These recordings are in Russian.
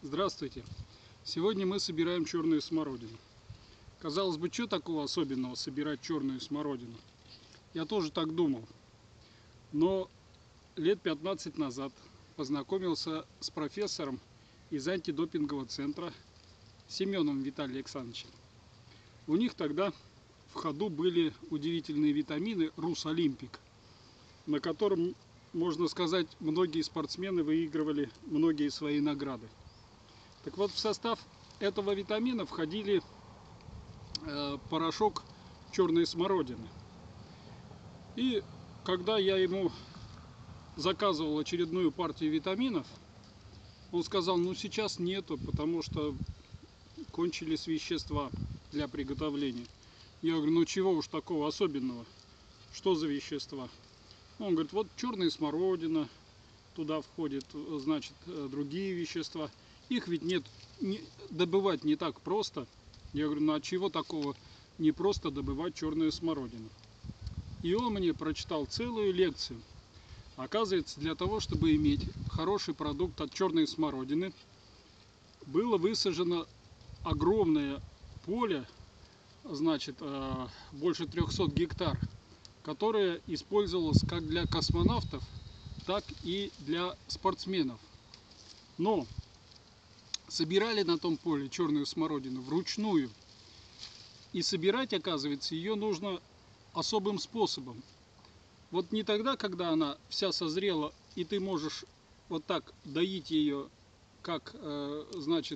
Здравствуйте! Сегодня мы собираем черную смородину. Казалось бы, что такого особенного собирать черную смородину? Я тоже так думал. Но лет 15 назад познакомился с профессором из антидопингового центра Семеновым Виталием Александровичем. У них тогда в ходу были удивительные витамины Рус-Олимпик, на котором, можно сказать, многие спортсмены выигрывали многие свои награды. Так вот, в состав этого витамина входили порошок черной смородины. И когда я ему заказывал очередную партию витаминов, он сказал: ну сейчас нету, потому что кончились вещества для приготовления. Я говорю: ну чего уж такого особенного, что за вещества? Он говорит: вот черная смородина, туда входят, значит, другие вещества. Их ведь добывать не так просто. Я говорю: ну а чего такого не просто добывать черную смородину? И он мне прочитал целую лекцию. Оказывается, для того, чтобы иметь хороший продукт от черной смородины, было высажено огромное поле, значит, больше 300 гектар, которое использовалось как для космонавтов, так и для спортсменов. Но собирали на том поле черную смородину вручную. И собирать, оказывается, ее нужно особым способом. Вот не тогда, когда она вся созрела, и ты можешь вот так доить ее, как, значит,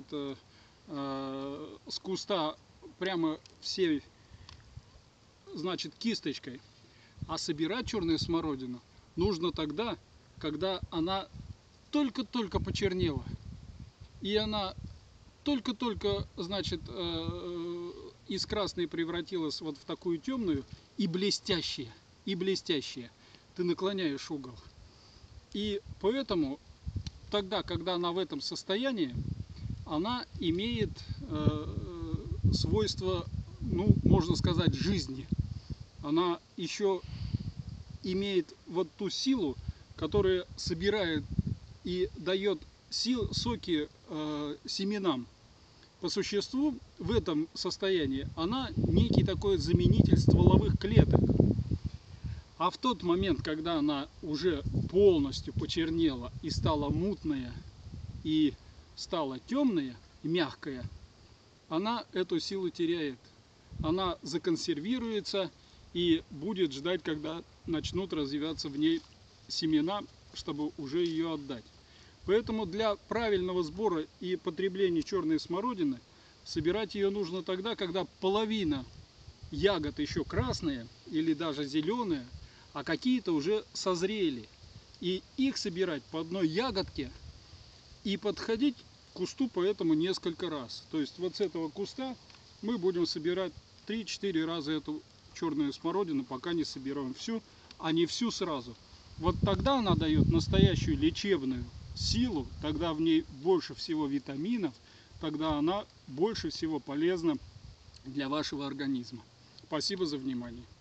с куста прямо всей, значит, кисточкой. А собирать черную смородину нужно тогда, когда она только-только почернела. И она только-только, значит, из красной превратилась вот в такую темную и блестящая. И блестящая. Ты наклоняешь угол. И поэтому тогда, когда она в этом состоянии, она имеет свойство, ну, можно сказать, жизни. Она еще имеет вот ту силу, которая собирает и дает соки семенам. По существу в этом состоянии она некий такой заменитель стволовых клеток. А в тот момент, когда она уже полностью почернела и стала мутная, и стала темная, мягкая, она эту силу теряет. Она законсервируется и будет ждать, когда начнут развиваться в ней семена, чтобы уже ее отдать. Поэтому для правильного сбора и потребления черной смородины собирать ее нужно тогда, когда половина ягод еще красные или даже зеленые, а какие-то уже созрели. И их собирать по одной ягодке и подходить к кусту поэтому несколько раз. То есть вот с этого куста мы будем собирать 3-4 раза эту черную смородину, пока не соберем всю, а не всю сразу. Вот тогда она дает настоящую лечебную силу, тогда в ней больше всего витаминов, тогда она больше всего полезна для вашего организма. Спасибо за внимание.